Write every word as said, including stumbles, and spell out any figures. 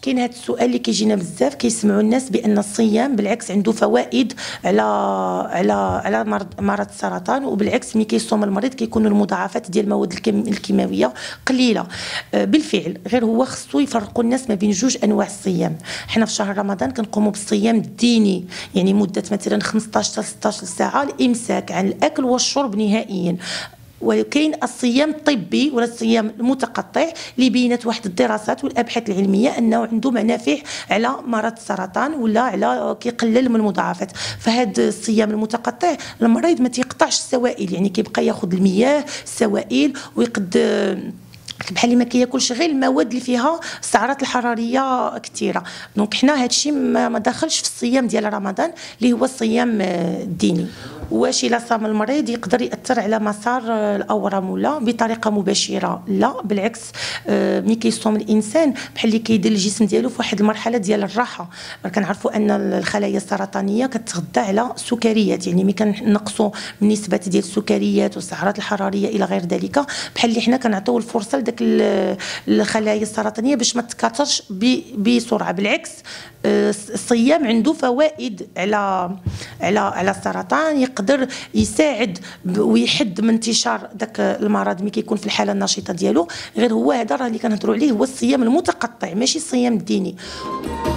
كاين هذا السؤال اللي كيجينا بزاف، كيسمعوا الناس بان الصيام بالعكس عنده فوائد على على على مرض مرض السرطان، وبالعكس ملي كيصوم المريض كيكون المضاعفات ديال المواد الكيماويه قليله. بالفعل، غير هو خصو يفرقوا الناس ما بين جوج انواع الصيام. حنا في شهر رمضان كنقوموا بالصيام الديني، يعني مده مثلا خمسطاش حتى ستطاش ساعه، الامساك عن الاكل والشرب نهائيا. وكاين الصيام الطبي ولا الصيام المتقطع اللي بينت واحد الدراسات والابحاث العلميه انه عنده منافع على مرض السرطان ولا على كيقلل من المضاعفات. فهذا الصيام المتقطع المريض ما تيقطعش السوائل، يعني كيبقى ياخذ المياه السوائل ويقد بحال اللي ما كياكلش غير المواد اللي فيها السعرات الحراريه كثيره. دونك حنا هادشي ما داخلش في الصيام ديال رمضان اللي هو الصيام الديني. واش الا صام المريض يقدر ياثر على مسار الاورام ولا بطريقه مباشره؟ لا، بالعكس. ملي كيصوم الانسان بحال اللي كيدير الجسم ديالو في واحد المرحله ديال الراحه. كنعرفوا ان الخلايا السرطانيه كتغذى على سكريات، يعني ملي كنقصوا من نسبه ديال السكريات والسعرات الحراريه الى غير ذلك، بحال اللي حنا كنعطيو الفرصه لداك الخلايا السرطانيه باش ما تكاثرش بسرعه. بالعكس، الصيام عنده فوائد على على على السرطان، يقدر يساعد ويحد من انتشار داك المرض ملي كيكون في الحاله النشيطه ديالو. غير هو هذا راه اللي كنهضروا عليه هو الصيام المتقطع، ماشي الصيام الديني.